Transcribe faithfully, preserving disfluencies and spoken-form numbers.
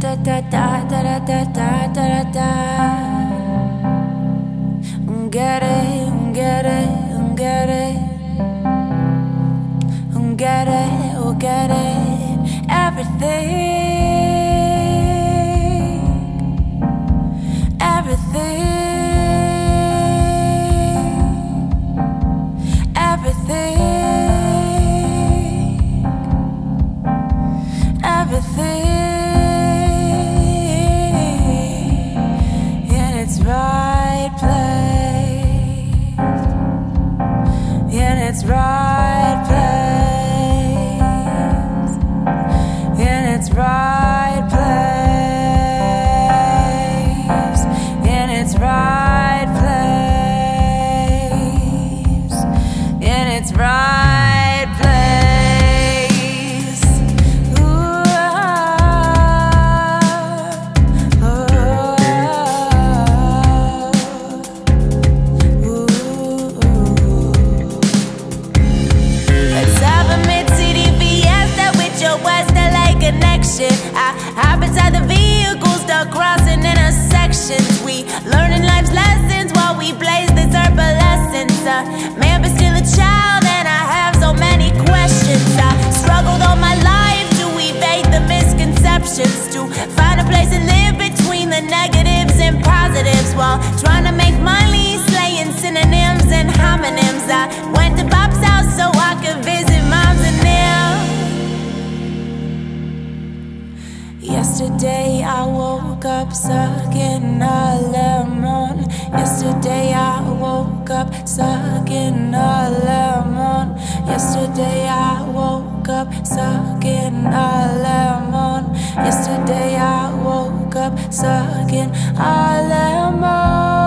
da da da da da da da da. Get it, get it, get it, get it, get it, everything, everything, everything, everything in its right place, in its right place, in its right place, in its right place, in its right place. Ooh, oh, oh, ooh, ooh. Let's have a mid-city V S that with your West L A connection. I hop inside the vehicle, start crossing intersections. We learning life's lessons while we blaze this herbal essence. Uh, man, but still a child, and I have so many questions. I struggled all my life to evade the misconceptions, to find a place and live between the negatives and positives, while trying to make money, slaying synonyms and homonyms. I went to Bob's house so I could visit moms and them. Yesterday I woke up sucking a lemon. Yesterday I woke up sucking a lemon. Yesterday I woke up sucking a lemon. Yesterday I woke up sucking a lemon.